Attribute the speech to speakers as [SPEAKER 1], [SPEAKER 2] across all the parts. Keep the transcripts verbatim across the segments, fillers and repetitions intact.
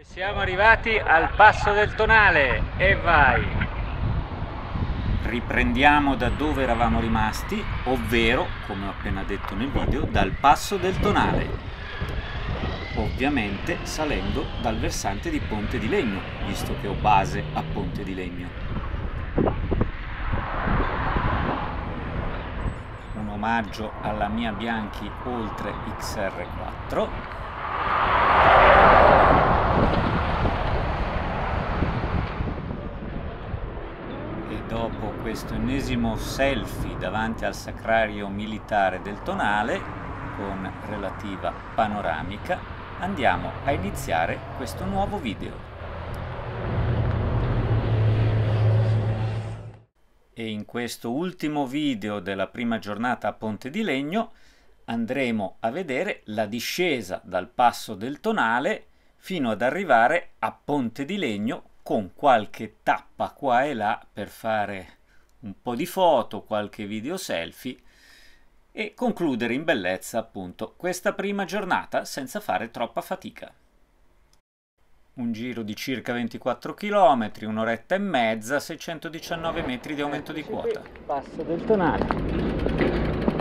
[SPEAKER 1] Siamo arrivati al passo del Tonale e vai! Riprendiamo da dove eravamo rimasti, ovvero, come ho appena detto nel video, dal passo del Tonale. Ovviamente salendo dal versante di Ponte di Legno, visto che ho base a Ponte di Legno. Un omaggio alla Mia Bianchi Oltre X R quattro. Dopo questo ennesimo selfie davanti al sacrario militare del Tonale, con relativa panoramica, andiamo a iniziare questo nuovo video. E in questo ultimo video della prima giornata a Ponte di Legno andremo a vedere la discesa dal passo del Tonale fino ad arrivare a Ponte di Legno, con qualche tappa qua e là per fare un po' di foto, qualche video selfie e concludere in bellezza appunto questa prima giornata senza fare troppa fatica. Un giro di circa ventiquattro chilometri, un'oretta e mezza, seicentodiciannove metri di aumento di quota. Passo del Tonale.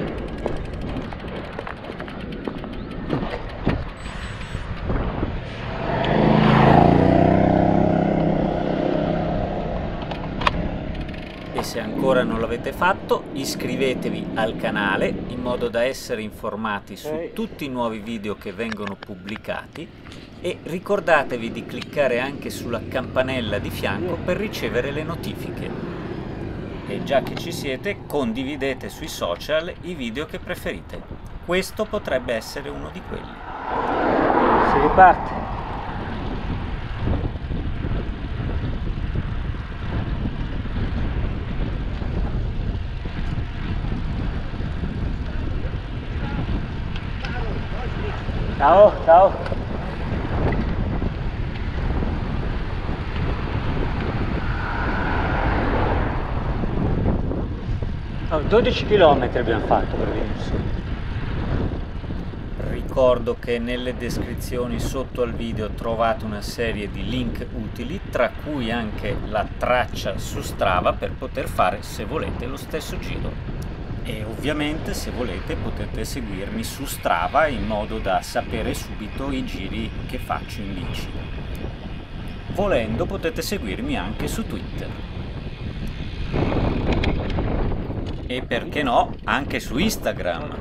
[SPEAKER 1] Se ancora non l'avete fatto, iscrivetevi al canale in modo da essere informati su tutti i nuovi video che vengono pubblicati e ricordatevi di cliccare anche sulla campanella di fianco per ricevere le notifiche. E già che ci siete, condividete sui social i video che preferite. Questo potrebbe essere uno di quelli. Si riparte. Ciao, ciao. Oh, dodici chilometri abbiamo fatto per venire su. Ricordo che nelle descrizioni sotto al video trovate una serie di link utili, tra cui anche la traccia su Strava per poter fare, se volete, lo stesso giro. E ovviamente, se volete, potete seguirmi su Strava in modo da sapere subito i giri che faccio in bici. Volendo potete seguirmi anche su Twitter. E perché no, anche su Instagram.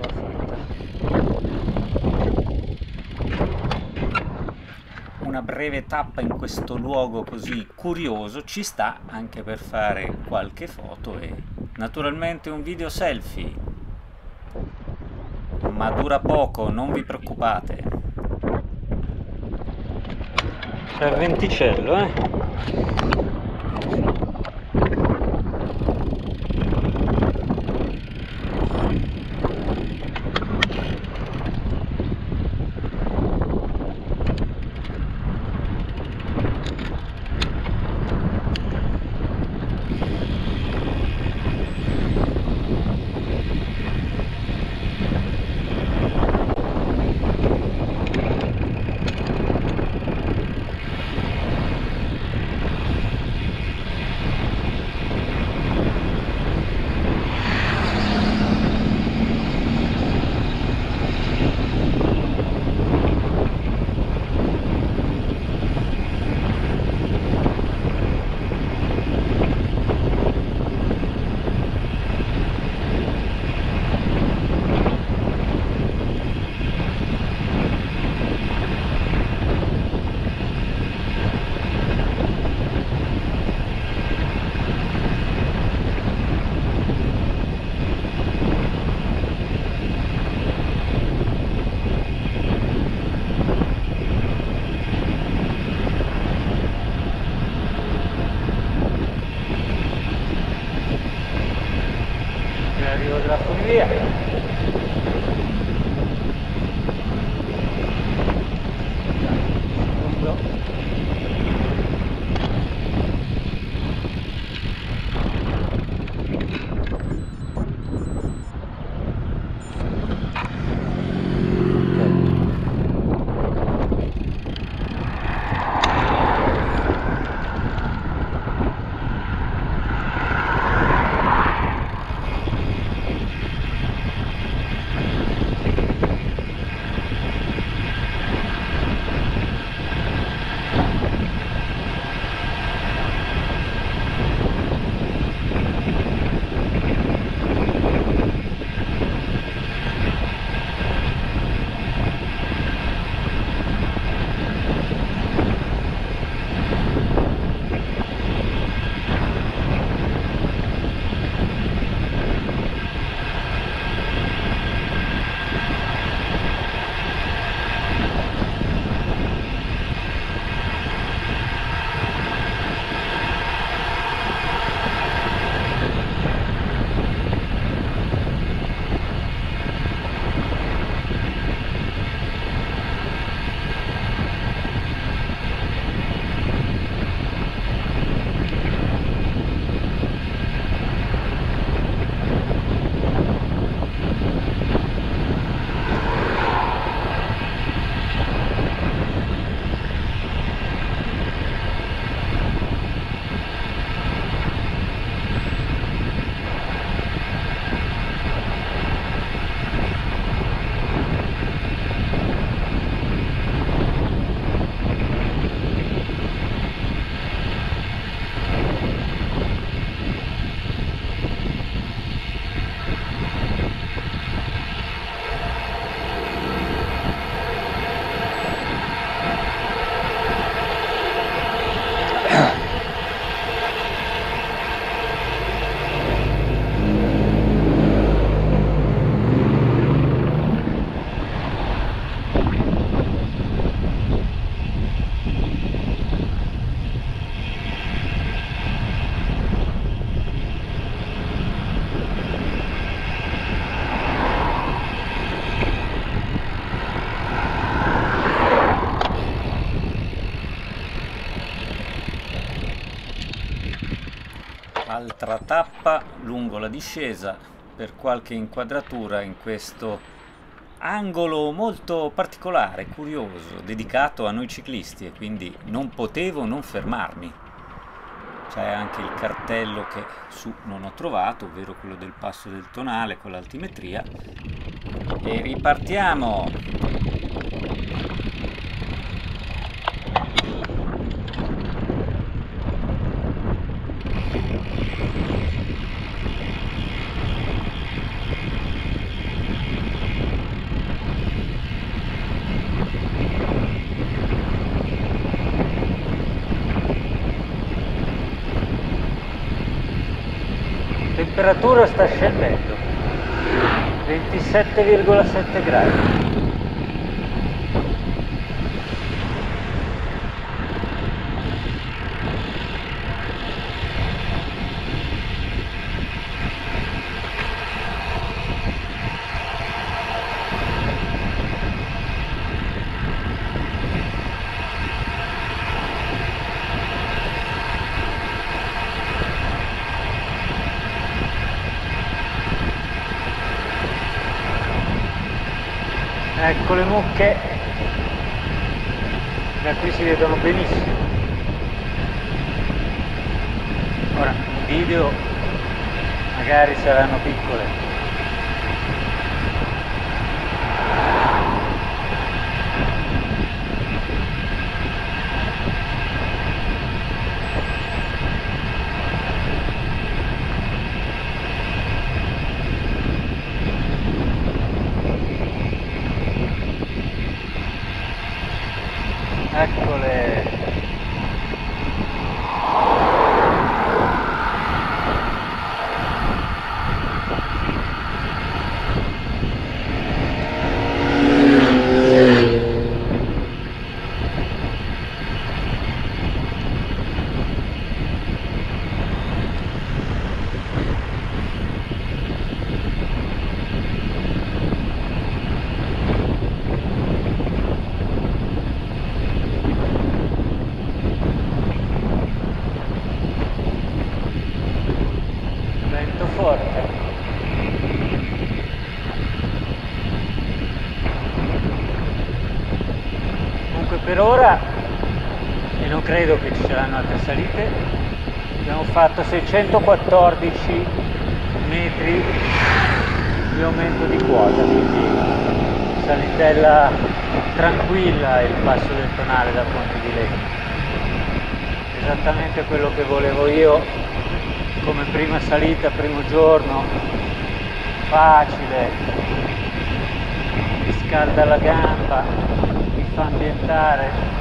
[SPEAKER 1] Una breve tappa in questo luogo così curioso ci sta anche per fare qualche foto e naturalmente un video selfie, ma dura poco, non vi preoccupate. C'è il venticello, eh? Arrivo della funivia. altra tappa lungo la discesa per qualche inquadratura in questo angolo molto particolare, curioso, dedicato a noi ciclisti, e quindi non potevo non fermarmi. C'è anche il cartello che su non ho trovato, ovvero quello del passo del Tonale con l'altimetria, e ripartiamo. La temperatura sta scendendo, ventisette virgola sette gradi. Ecco le mucche, da qui si vedono benissimo. Ora, in video magari saranno piccole. Eccole. Vento forte. Comunque per ora, e non credo che ci saranno altre salite, abbiamo fatto seicentoquattordici metri di aumento di quota, quindi salitella tranquilla il passo del Tonale da Ponte di Legno. Esattamente quello che volevo io come prima salita, primo giorno, facile, mi scalda la gamba, mi fa ambientare.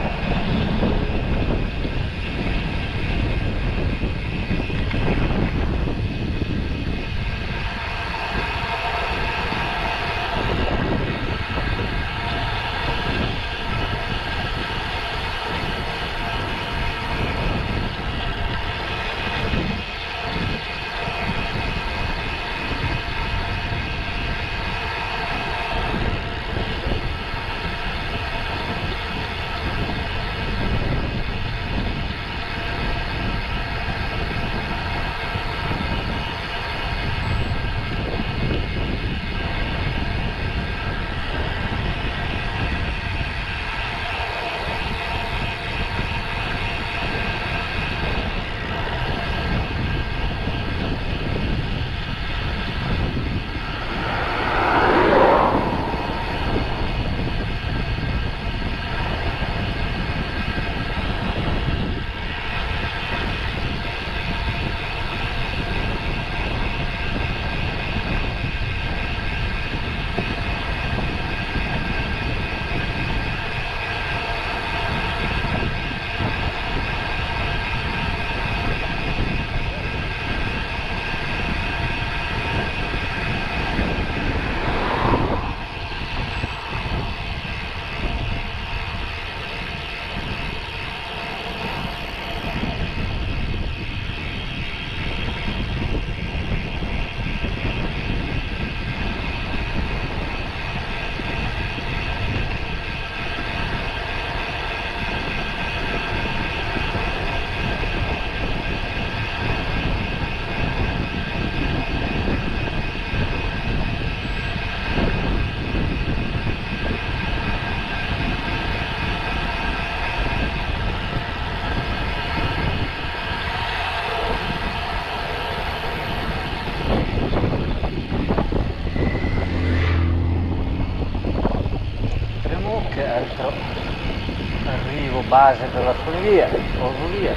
[SPEAKER 1] base per la funivia, funivia.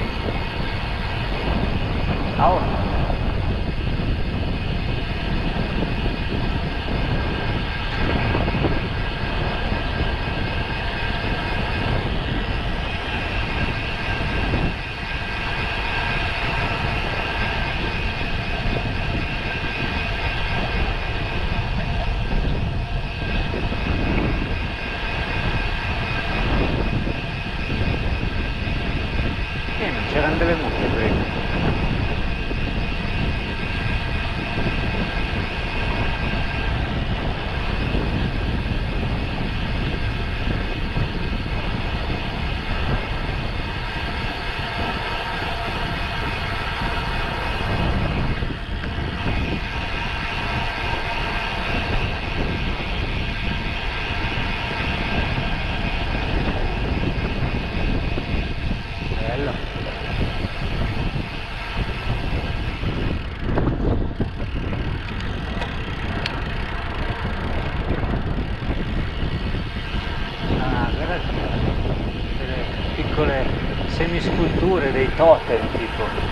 [SPEAKER 1] Oh. C'erano delle mucche prima. Bello. Delle piccole semisculture, dei totem tipo.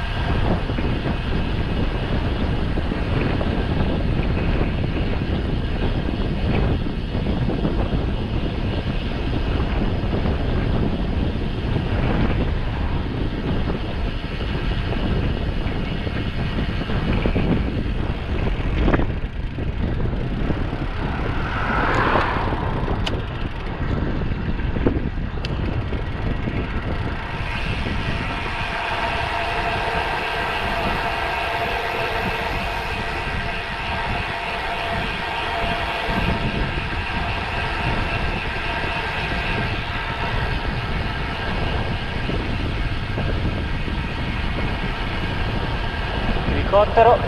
[SPEAKER 1] Elicottero.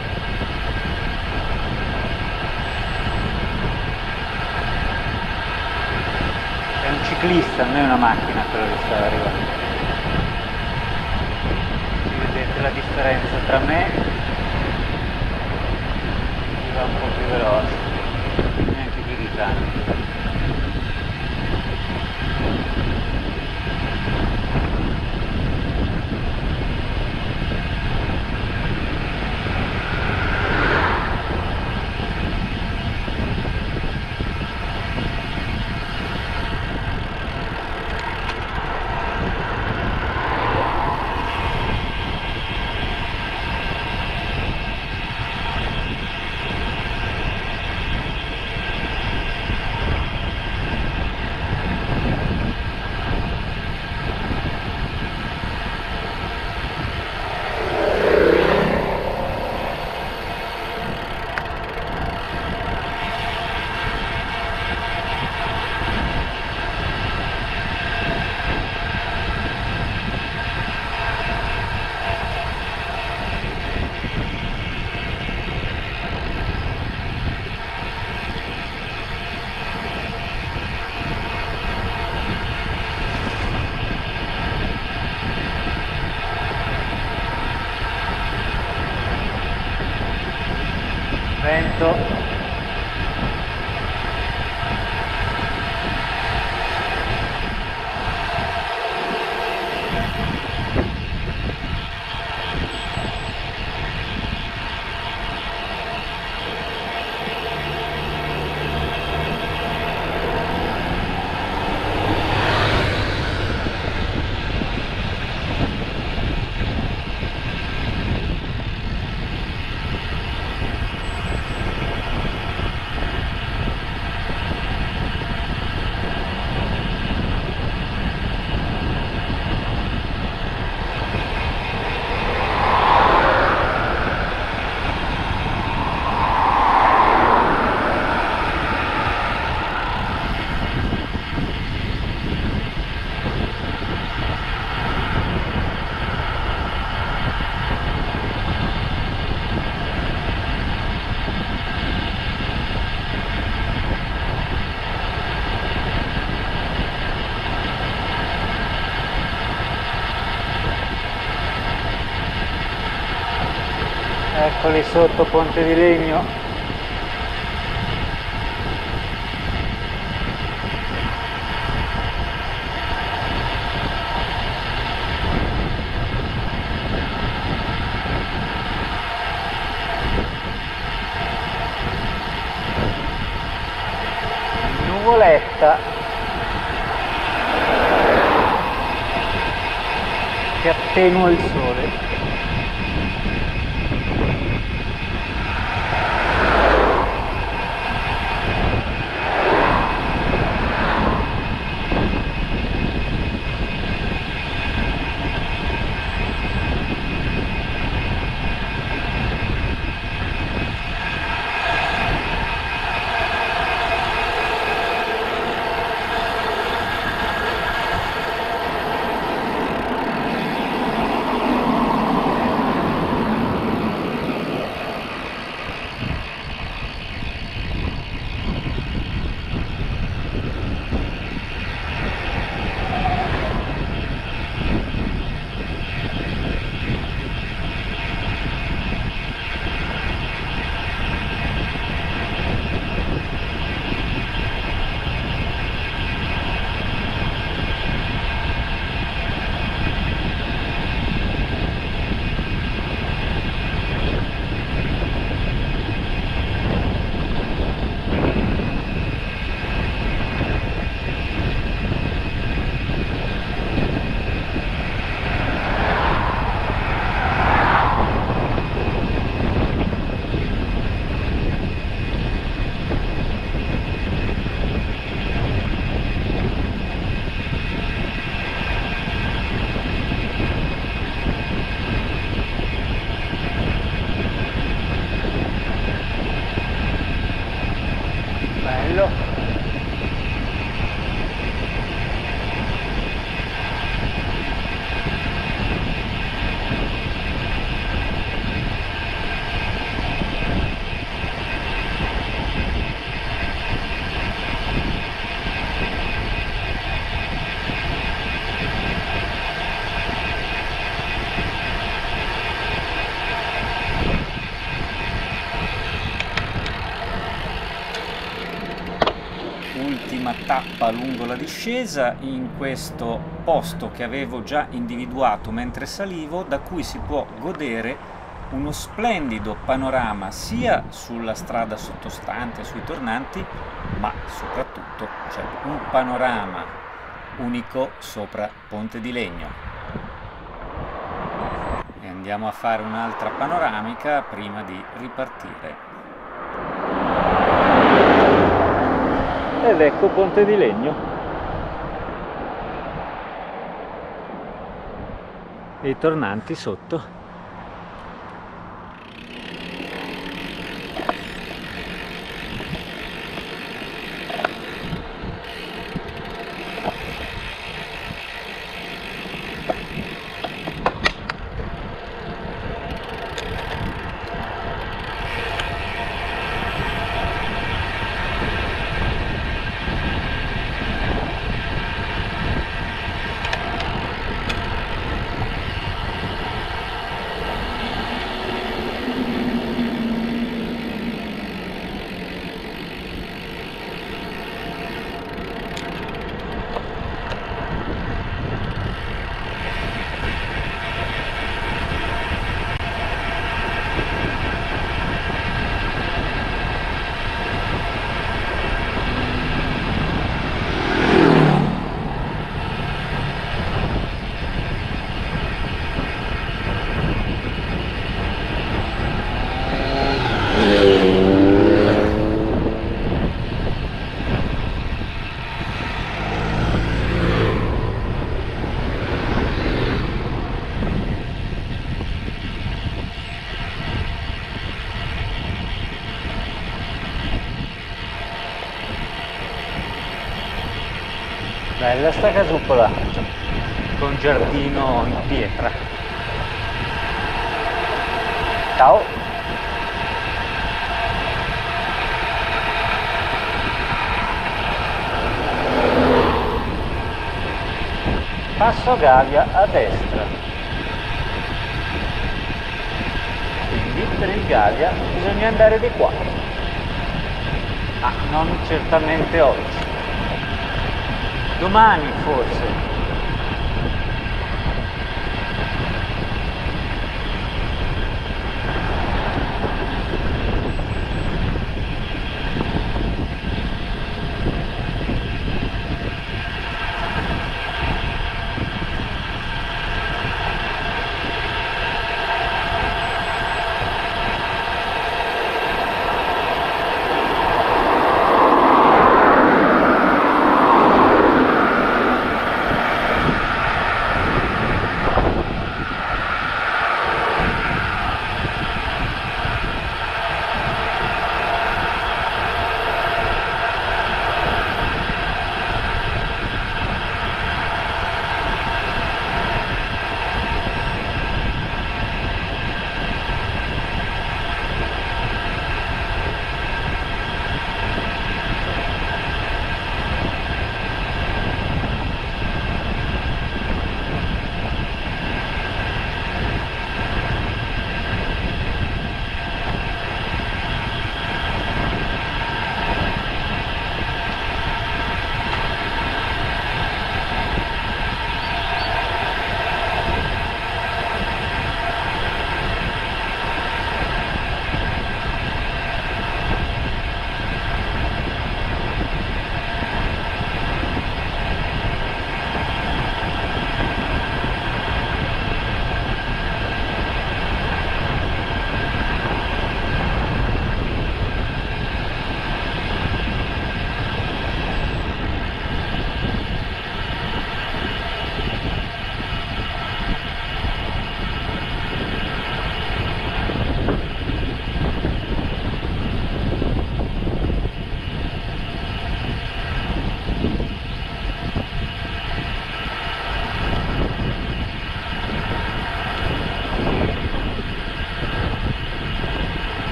[SPEAKER 1] È un ciclista, non è una macchina quello che sta arrivando. Vedete la differenza tra me e va un po' più veloce, neanche più di tanto. Vento. Eccoli sotto Ponte di Legno. che attenua il sole. Ultima tappa lungo la discesa, in questo posto che avevo già individuato mentre salivo, da cui si può godere uno splendido panorama sia sulla strada sottostante, sui tornanti, ma soprattutto c'è un panorama unico sopra Ponte di Legno. E andiamo a fare un'altra panoramica prima di ripartire. Ed ecco Ponte di Legno. E i tornanti sotto. Bella sta casupola con giardino in pietra. Ciao. Passo Gavia a destra. Quindi per il Gavia bisogna andare di qua. Ah, non certamente oggi. Domani forse.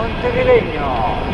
[SPEAKER 1] Ponte di Legno.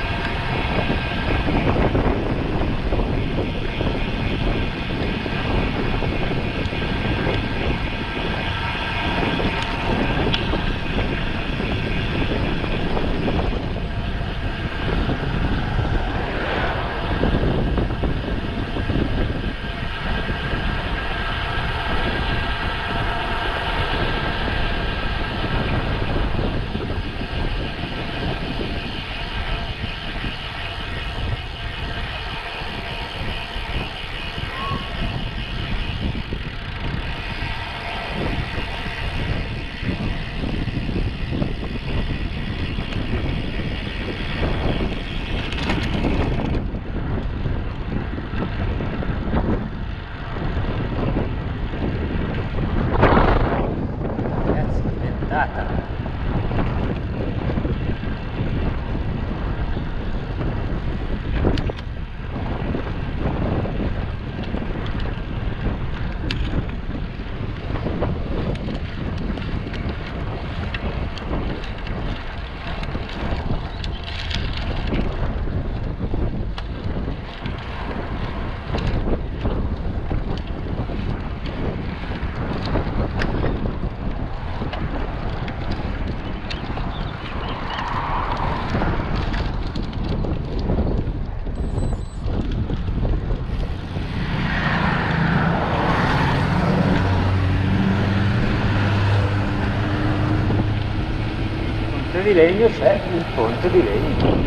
[SPEAKER 1] Di legno c'è il ponte di legno.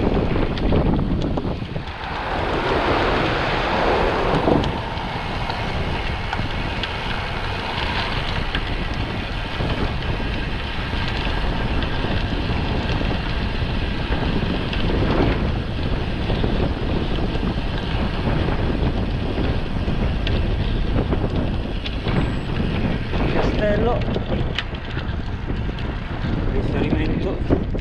[SPEAKER 1] Castello, riferimento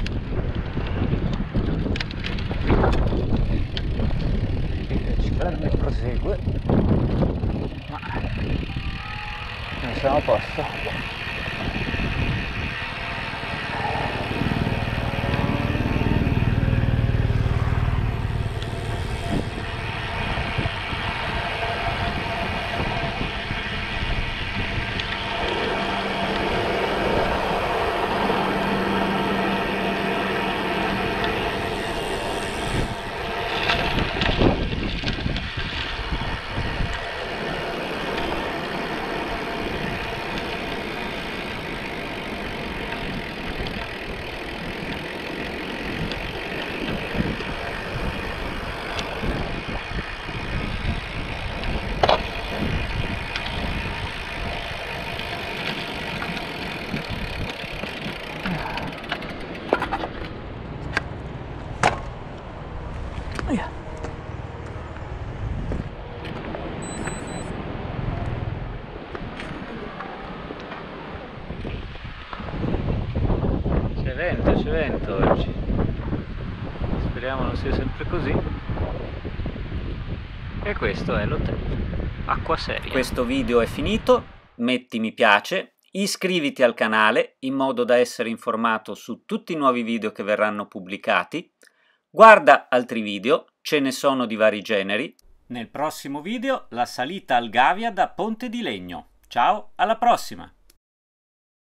[SPEAKER 1] ci prende e prosegue, ma non siamo a posto. C'è vento, c'è vento oggi. Speriamo non sia sempre così. E questo è l'hotel Acqua Seria. Questo video è finito, metti mi piace, iscriviti al canale in modo da essere informato su tutti i nuovi video che verranno pubblicati. Guarda altri video, ce ne sono di vari generi. Nel prossimo video la salita al Gavia da Ponte di Legno. Ciao, alla prossima!